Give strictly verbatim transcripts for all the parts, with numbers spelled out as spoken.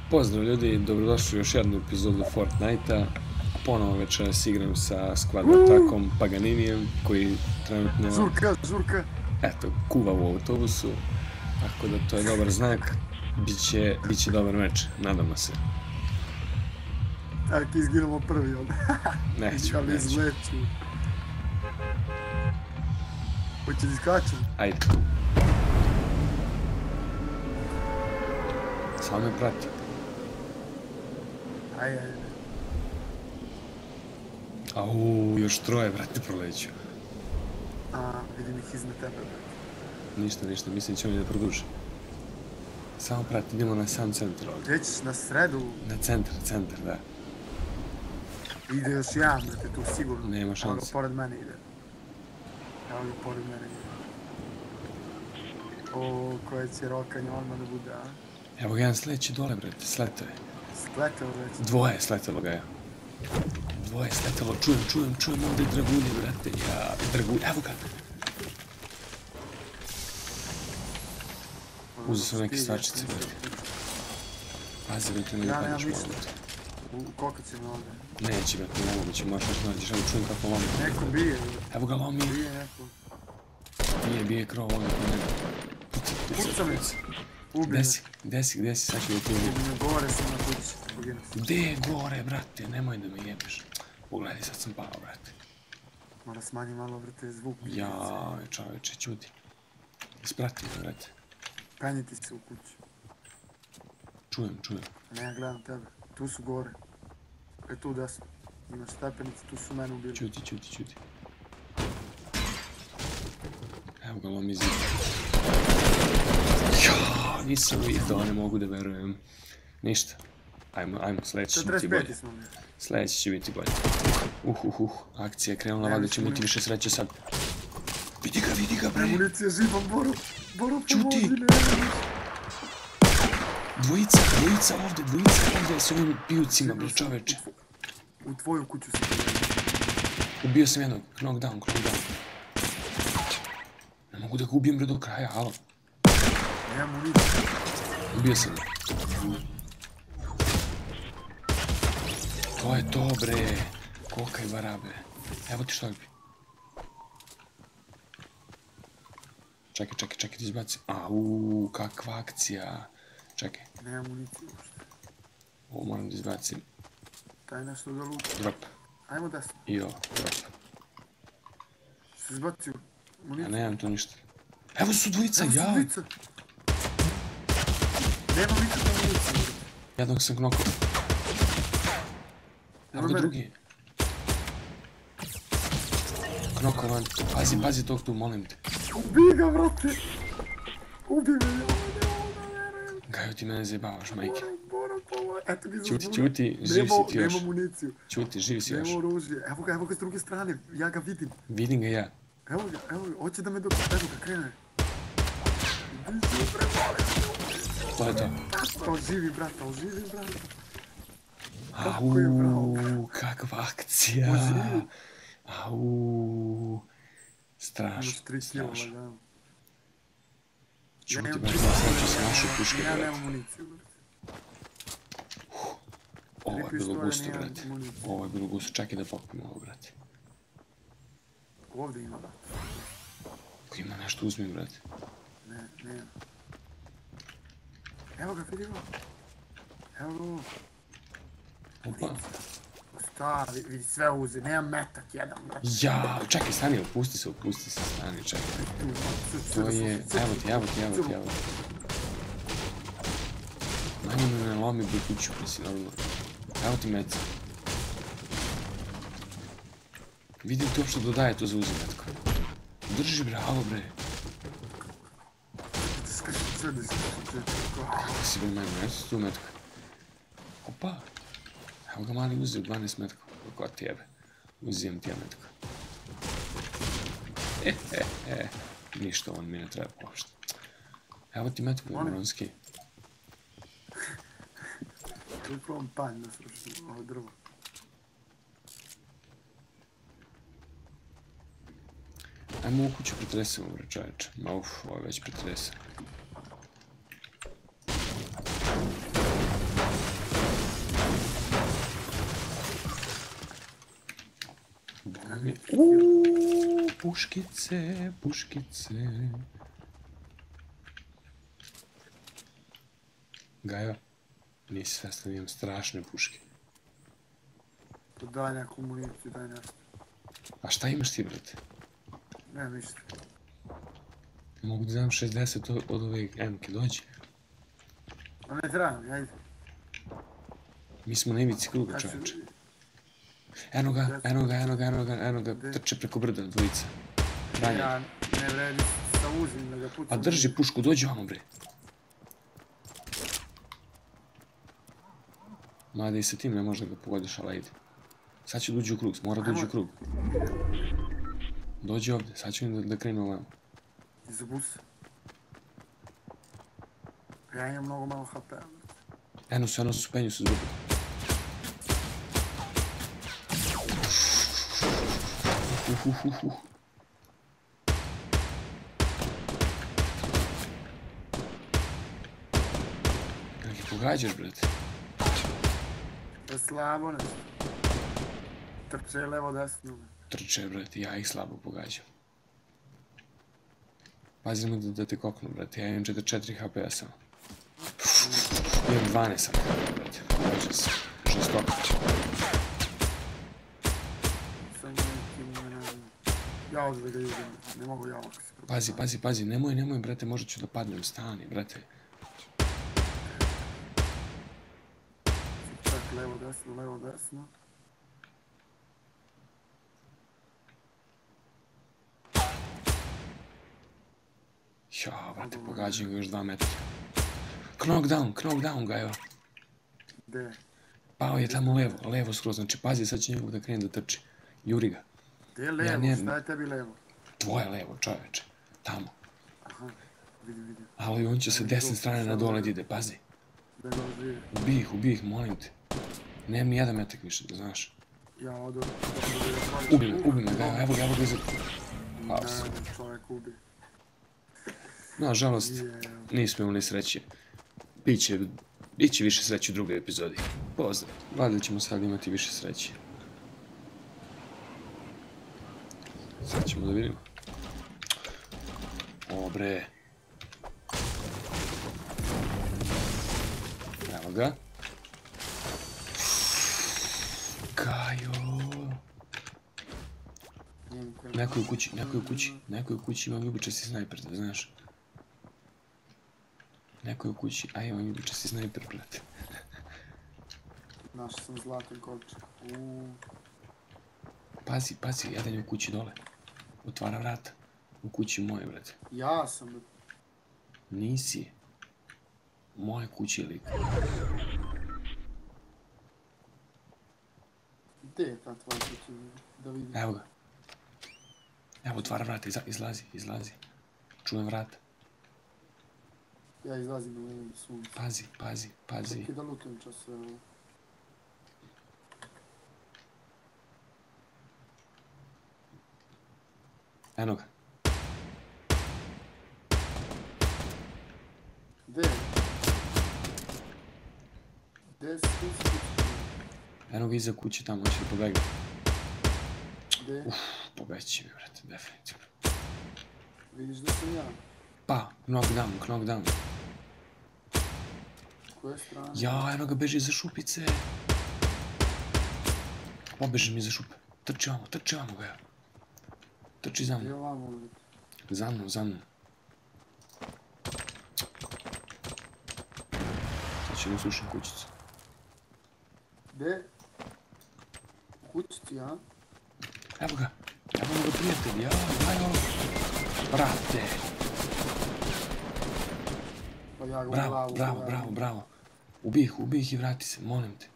Pozdrav ljudi, dobrodošli u još jednu epizodu Fortnite-a. Ponovo večeras igram sa Squad Attackom, Paganinijem, koji trenutno... Žurka, žurka! Eto, kuva u autobusu, tako da to je dobar znak. Biće, biće dobar meč, nadamo se. Tako izginemo prvi, onda. Neću, Ali neću. izleću. Hoće da iskačem? Ajde. Samo me prati. Ajde, ajde. Au, još troje, brate, proleću. A, vidim ih iznad tebe, brate. Ništa, ništa, mislim će oni da produže. Samo prati, idemo na sam centar ovdje. Gdje ćeš, na sredu? Na centar, centar, da. Ide još jedan, brate, tu sigurno. Nema šanse. Evo ga, pored mene ide. Evo ga, pored mene ide. O, koje će rokanje odmah da bude, a? Evo ga jedan sljedeći dole, brate, sletao je. Sleteo već. Dvoje sletelo ga je. Dvoje sletelo, čujem, čujem, čujem ovdje dragulje, brate, ja, dragulje, evo ga. Uzeo sam neke stvarčice, brate. Pazi, brate, ne Ja da nemam padneš ništa. malo, brate. U kokacima ovdje. Neće, brate, ne mogu, će možeš još nađeš, evo čujem kako lomi. Neko bije, brate. Evo ga lomi, Bije neko. bije, bije krov ovdje kod mene. Puca, puca, Puca me. puca. Ubi Gde me. si, gde si, gde si, sad ću da ti ubijem. Ubi me, gore sam na kući. Poginu se. Gde je gore, brate, nemoj da me jebeš. Pogledaj, sad sam pao, brate. Mora smanji malo, brate, zvuk. Jaj, čoveče, čuti. Isprati me, brate. Penjiti se u kuću. Čujem, čujem. Ne, ja gledam tebe. Tu su gore. E tu desno. Imaš stepenice, tu su mene ubili. Čuti, čuti, čuti. Evo ga lomi zid. Jaa, nisam vidio, ne mogu da verujem. Ništa. Ajmo, ajmo, sljedeći će biti četrdeset bolje. peti smo mi. Sljedeći će biti bolje. Uh, uh, uh, akcija je krenula, valjda ćemo imati više sreće sad. Vidi ga, vidi ga, bre. Amunicija živa, Boro. Boro, Čuti. pomozi, ne. Dvojica, dvojica ovdje, dvojica ovdje s ovim pijucima, bre, čoveče. U tvoju kuću se pogledam. Ubio sam jednog, knockdown, knockdown. Ne mogu da ga ubijem, bre, do kraja, alo. Ne amunicija. Ubio sam ga. To je to, bre. Koka i barabe. Evo ti štorbi. Čekaj, čekaj, čekaj, ti izbaci. Au, kakva akcija. Čekaj, Ne amunicija uopšte. ovo moram da izbacim. Taj nešto da lupa. Drop. Ajmo desno. I ovo, drop. Se izbacio. Ja Amunicija. nemam tu ništa. Evo su dvojica, Evo su ja. dvojica. Nema nikakve amunicije. Jednog sam knokao. Evo ga mene. drugi. Knokovan. Pazi, pazi tog tu, molim te. Ubij ga, brate. Ubij me, joj, ne, ne, ne. Gaju ti mene zajebavaš, majke. Boro, pomozi. Eto ga Ćuti, za ćuti, živ si ti još. Nema amuniciju. Ćuti, živ si još. Nema oružje. Evo ga, evo ga s druge strane. Ja ga vidim. Vidim ga ja. Evo ga, evo ga. Hoće da me dok... Evo ga, krene. Biću prevali. To je to. On živi, brata, on živi, brata. Au, kakva akcija. Može. Au, strašno, Imaš tri kila, strašno. lagano. Čuti, Ja nemam brate, tri sad ću kila, se našu puške, Ja nemam brate. amuniciju, brate. Ovo je Tri bilo pištolja, gusto, nemam brate. amuniciju. Ovo je bilo gusto, čekaj da popim ovo, brate. Ovdje ima, brate. Ako ima nešto, uzmi, brate. Ne, ne. Evo ga, vidi ovo. Evo ga ovo. Opa. Stavi, vidi sve uze, nemam metak jedan, brate. Ja, čekaj, stani, opusti se, opusti se, stani, čekaj. Tu, tu, To tu, je, tu, evo ti, evo ti, evo ti, evo ti. Manje me ne lomi butuću, mislim, normalno. Evo ti meca. Vidim ti uopšte dodaje to za uzimetko. Drži, bravo, bre. tu, skači, sve da se skači. Kako si bre meni, eto tu metko. Opa. Evo ga mali uzeo dvanaest metko. Kako ti jebe. Uzijem ti ja metko. E, e, e. Ništa, on mi ne treba uopšte. Evo ti metko, moronski. Tu probam panj da sruši, ovo drvo. Ajmo u kuću pretresemo, bre čoveče. Ma uf, ovo je već pretresen. Mitki. Uuuu, puškice, puškice. Gajo, nisi svestan, imam strašne puške. To daj neku municiju, daj nešto. A šta imaš ti, brate? Ne, ništa. Mogu da dam šezdeset od ove emke, dođi. A ne treba mi, ajde. Mi smo na ivici kruga, čovječe. Eno ga, eno ga, eno ga, eno ga, eno ga, trče preko brda, dvojica. Ranjen. Ja ne vredi sa uzim da ga pucam. A drži pušku, dođi vamo, bre. Mada i sa tim ne možda ga pogodiš, ali ajde. Sad će dođi u krug, mora dođi u krug. Dođi ovdje, sad ću im da, da krenu ovamo. Iza busa. Ja imam mnogo malo ha pe. Eno su, eno su, penju se zrubu. Uh, uh, uh, uh. Kako ih pogađaš, brate? Je slabo nešto. Trče levo desno. Trče, brate, ja ih slabo pogađam. Pazi nemoj da, da te koknu, brate, ja imam četrdeset četiri ha pe a samo. Imam dvanaest ha pe a, brate, pogađam se, žestoko. Sa nekim, ne znam. Ja ovdje da ga idem, ne mogu ja ovako se propustiti. Pazi, pazi, pazi, nemoj, nemoj, brate, možda ću da padnem, stani, brate. Čak levo desno, levo desno. Ja, brate, pogađam ga još dva metra. Knockdown, knockdown ga, evo. Gde? Pao je tamo levo, levo skroz, znači pazi, sad će njegov da krene da trči. Juri ga. Gde je levo? ne- Šta je tebi levo? Tvoje levo, čoveče. Tamo. Aha, vidim, vidim. Ali on će sa Ajde, desne tu, strane na sad dole levo. da ide, pazi. Da ga živi. Ubij ih, ubij ih, molim te. Nemam ni jedan metak više, da znaš. Ja odo... Uh, Ubi me, ubi me, evo, evo ga, evo ga iza... Pao sam. Ne, čovjek ubi. Nažalost, Je, nismo imali sreće. Biće, biće više sreće u drugoj epizodi. Pozdrav. Valjda ćemo sad imati više sreće. Sad ćemo da vidimo. O, bre. Evo ga. Kajo. njem koji... Neko je u kući, neko je u kući, neko je u kući, imam ljubičasti snajper, da znaš. Neko je u kući, a imam ljubičasti snajper, brate. Našao sam zlatan kovčeg. Uuu. Pazi, pazi, jedan je u kući dole. Otvara vrata. U kući moje, brate. Ja sam... Nisi. Moje kući je lik. Gde je ta tvoja kuća? Da vidim. Evo ga. Evo, otvara vrata, izla- izlazi, izlazi. Čujem vrata. Ja izlazim na levi sunce. Pazi, pazi, pazi. Čekaj da lutujem čas sve ovo. Eno ga. Gde je? Gde je skuć kuća? Eno ga iza kuće tamo, hoće da pobegne. Gde je? Uff, pobeći mi, brate, definitivno. Vidiš da sam ja? Pa, knockdown, knockdown. Koje strane? Ja, eno ga beži iza šupice. Pobeži mi iza šupe. Trči vamo, trči vamo ga, evo. Trči za Gdje mnom, ovamo uvijek? za mnom, za mnom. Sad će da usušim kućicu. Gde? U kući ti, a? Evo ga, evo ga prijatelj, ja, daj ovo. Brate, Pa ja ga u bravo, glavu. bravo, gledam. bravo, bravo. Ubij ih, ubij ih i vrati se, molim te.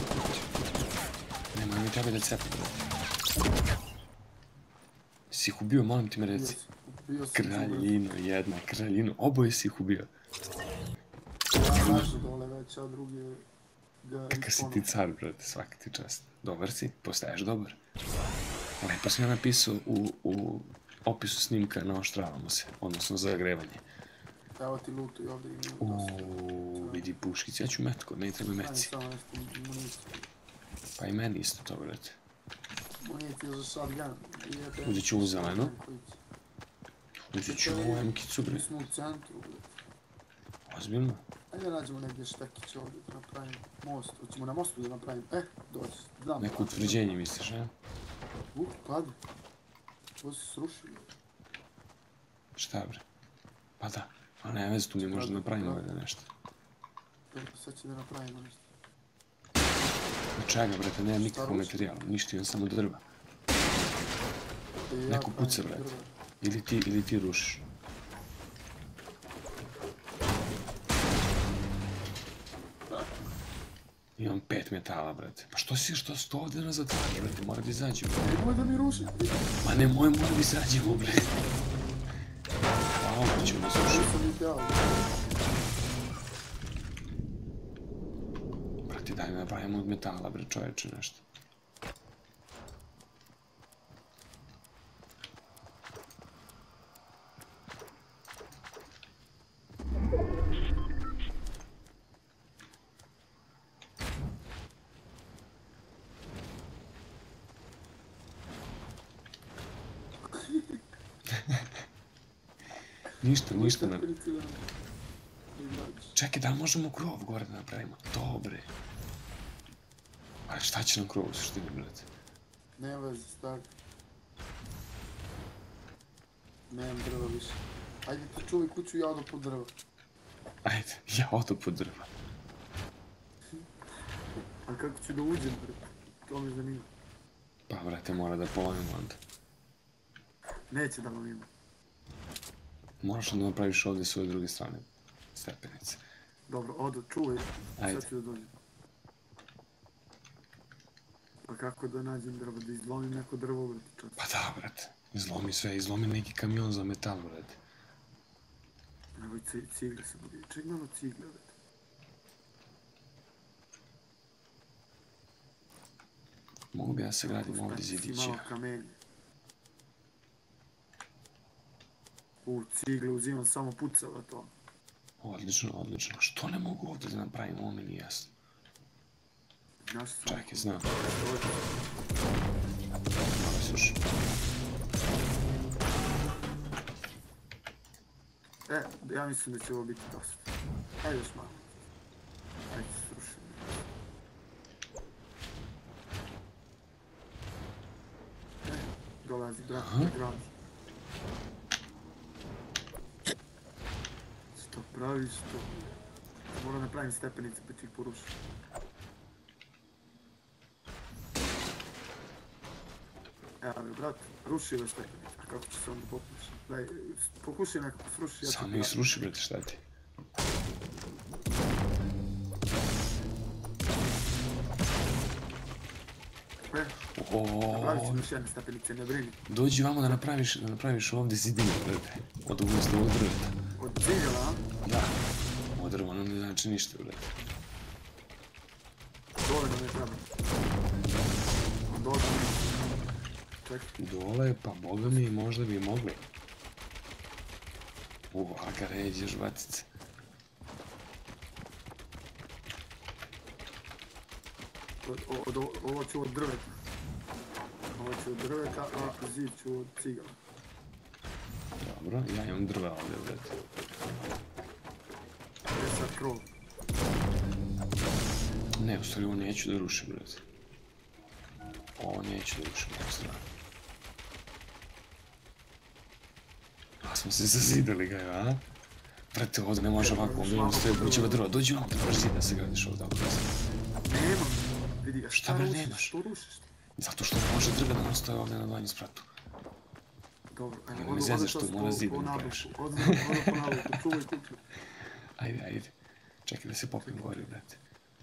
Nema mi tebe da cepa, brate. Si ih ubio, molim ti me Bio reci. sam- Bio sam Kraljino, jedna, kraljino, oboje si ih ubio. Ja znaš dole već, a drugi ga Kakav si ti ponovno. car, brate, svaka ti čast. Dobar si, postaješ dobar. Lepo sam ja napisao u, u opisu snimka naoštravamo se, odnosno za zagrevanje. Evo ti lutu i ovdje imam dosta. Uuu, vidi puškice, ja ću metko, ne treba Ajde meci. samo nešto municiju. Pa i meni isto to, brate. Municije za shotgun. Uzet ću ovu zelenu. Uzet ću ovu emkicu, bre. Mi smo u centru, bre. Ozbiljno? Ajde nađemo negdje štekiće ovdje da napravimo most. Hoćemo na mostu da napravimo. Eh, dođi. Znam. Neko utvrđenje misliš, ne? Uh, kad? Ovo se srušilo. Šta, bre? Pa da. A ne, vez tu mi možda napravimo ovdje nešto. Dobro, sad će da napravimo nešto. Od čega, brate, nema nikakvog materijala. Ništa, imam samo drva. Neko puca, brate. Ili ti, ili ti rušiš. Imam pet metala, brate. Pa što si, što si to ovdje nazad tvariš, brate? Mora da izađemo. Nemoj da mi ruši. Ma nemoj, mora da izađemo, bre. Pa ovdje ću da slušam. Brate, daj mi napravimo od metala, bre, čoveče, nešto. Ništa, ništa ne... Čekaj, da li možemo krov gore da napravimo? Dobre. Ali šta će nam krov u suštini, brate? Nema veze, stari. Nemam drva više. Ajde ti čuvaj kuću, ja odo po drva. Ajde, ja odo po drva. A kako ću da uđem, brate? To me zanima. Pa, brate, mora da polomimo onda. Neće da vam ima. Moraš onda napraviš ovdje s ove druge strane stepenice. Dobro, odo, čuvaj. Ajde. Sad ću da dođem. Pa kako da nađem drvo, da izlomim neko drvo, brate, čas. Pa da, brate. Izlomi sve, izlomi neki kamion za metal, brate. Evo i cigle se budi. Ček malo cigle, brate. Mogu bi ja se gradim ovdje zidići. Si malo kamenje. U, cigle uzimam, samo pucava to. Odlično, odlično. Što ne mogu ovdje da napravim, ovo mi nije jasno. Znaš sam... Čekaj, znam. Ovdje. Malo slušaj. E, ja mislim da će ovo biti dosta. Ajde još malo. Ajde, slušaj. E, dolazi, brate, dolazi. Što praviš, što... Moram napravim stepenice pa ću ih porušiti. Evo mi, brat, ruši ove stepenice, a kako će se onda popniš? Daj, pokušaj nekako sruši, ja ću... Samo ih sruši, brate, šta ti? E, napravit ću još jedne stepenice, ne brini. Dođi vamo da napraviš, da napraviš ovdje zidinu, brate. Od umjesto ovog drveta. Od cigala, a? Da. Ovo drvo nam ne znači ništa, brate. Dovoljno ne treba. Dovoljno ne. Čekaj. Dole, pa boga mi, možda bi mogli. U, a ga ređeš, batice. Ovo ću od drveta. Ovo ću od drveta, a ako zid ću od cigala. Dobro, ja imam drva ovdje, brate. Gdje sad krov? Ne, u stvari ovo neću da rušim, brate. Ovo neću da rušim, ovo strano. A smo se zazidali ga, a? Brate, ovdje ne može ovako, ovdje imam stoje bućeva drva. Dođi vam, da moraš zid da se gradiš ovdje, ovdje. Nemam. Vidi ga, Šta šta bre rušiš, nemaš? što rušiš? Zato što ne može drva da nam stoje ovdje na donjem spratu. Dobro, Ne ajmo, mi odo zezaš sad tu, mora zid po da nabavku, napraviš. odo po nabavku, čuvaj kuću. Ajde, ajde. Čekaj da se popim gori, brate.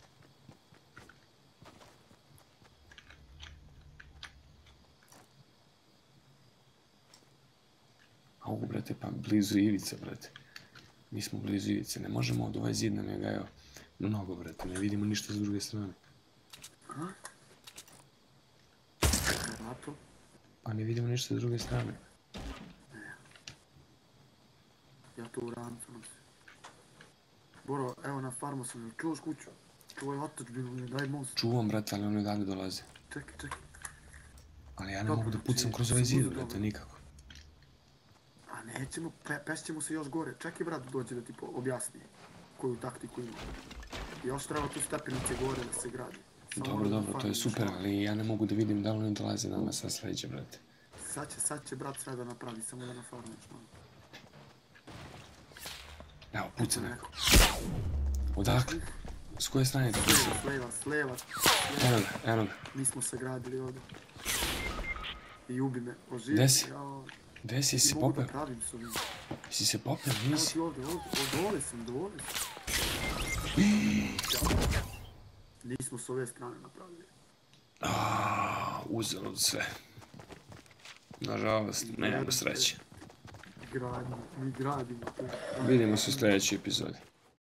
Au, brate, pa blizu ivice, brate. Mi smo blizu ivice, ne možemo od ovaj zid nam je gajao mnogo, brate, ne vidimo ništa s druge strane. A? Vrato? Pa ne vidimo ništa s druge strane. Ja to u rancu nosim. Boro, evo na farmu sam, čuvaš kuću? Čuvaj otačbinu, daj most. Čuvam, brate, ali oni odavde dolaze. Čekaj, čekaj. Ali ja ne Dobro, mogu da pucam znači, kroz ovaj zid, dobro. brate, nikako. A nećemo, pe, pešćemo se još gore. Čekaj, brat, dođe da ti po- objasni koju taktiku ima. Još treba tu stepenice gore da se gradi. Samo Dobro, moram da dobro, to je farmim super, šlag. ali ja ne mogu da vidim da li oni dolaze nama sa sledeće, brate. Sad će, sad će brat sve da napravi, samo da nafarmiš malo. Evo, puca neko. Neko. Odakle? S koje strane te puca? S leva, s leva. Eno ga, eno ga. Mi smo se gradili ovdje. I ubi me, oživi. Gde si? Jao, Gde si, i si mogu popeo? da pravim s ovim. Si se popeo, Evo nisi? ti ovdje, ovdje, dole sam, dole sam. Nismo s ove strane napravili. Aaaa, uzelo sve. Nažalost, nemamo sreće. Gradimo, mi gradimo. to je- Vidimo se u sljedećoj epizodi.